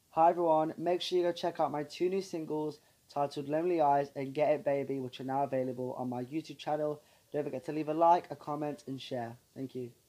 Hi everyone, make sure you go check out my two new singles titled Lonely Eyes and Get It Baby, which are now available on my YouTube channel. Don't forget to leave a like, a comment, and share. Thank you.